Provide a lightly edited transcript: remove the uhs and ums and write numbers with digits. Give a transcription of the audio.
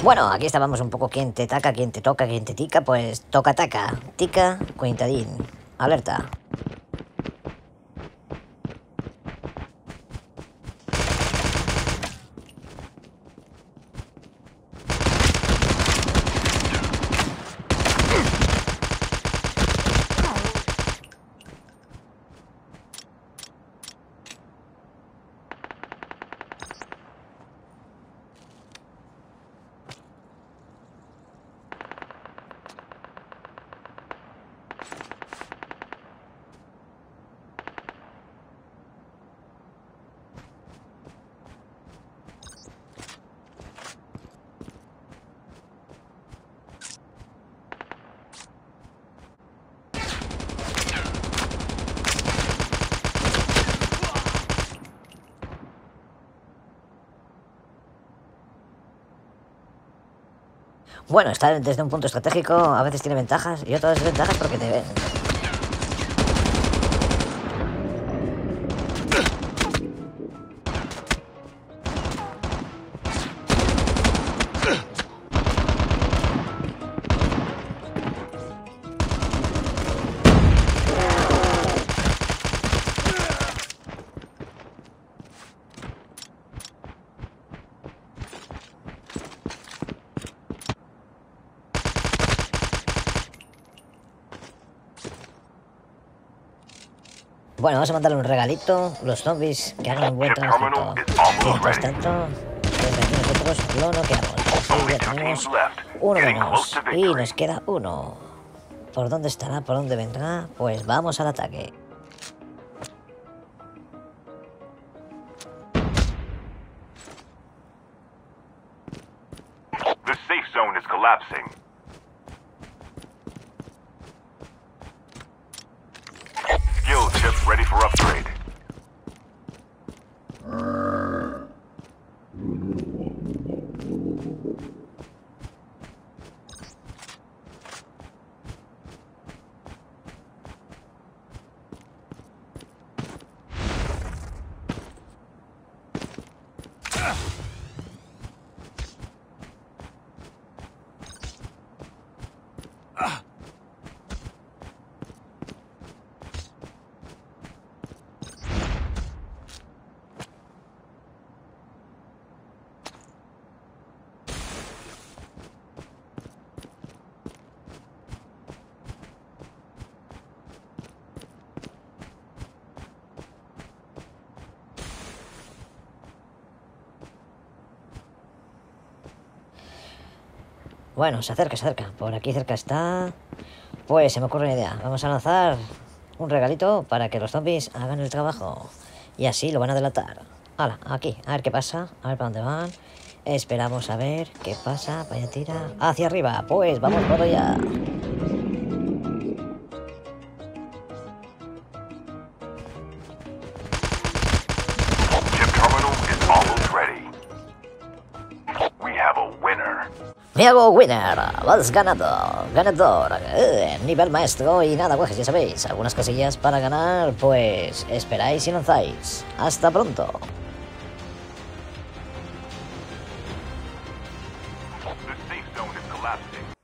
Bueno, aquí estábamos un poco quién te taca, quién te toca, quién te tica, pues toca taca, tica, cuintadín, alerta. Bueno, estar desde un punto estratégico a veces tiene ventajas y otras desventajas porque te ven. Bueno, vamos a mandarle un regalito, los zombies que hagan un buen trabajito. Mientras tanto, desde aquí nosotros lo noqueamos. Así ya tenemos uno menos. Y nos queda uno. ¿Por dónde estará? ¿Por dónde vendrá? Pues vamos al ataque. The safe zone is collapsing. Skill chip ready for upgrade. Bueno, se acerca, se acerca. Por aquí cerca está. Pues se me ocurre una idea. Vamos a lanzar un regalito para que los zombies hagan el trabajo. Y así lo van a delatar. Hala, aquí, a ver qué pasa. A ver para dónde van. Esperamos a ver qué pasa. Vaya tira. Hacia arriba. Pues vamos por allá. Chip terminal is almost ready. We have a winner. Me hago winner, vas ganado, ganador, nivel maestro y nada, pues ya sabéis, algunas cosillas para ganar, pues esperáis y lanzáis. Hasta pronto. The safe zone is collapsing.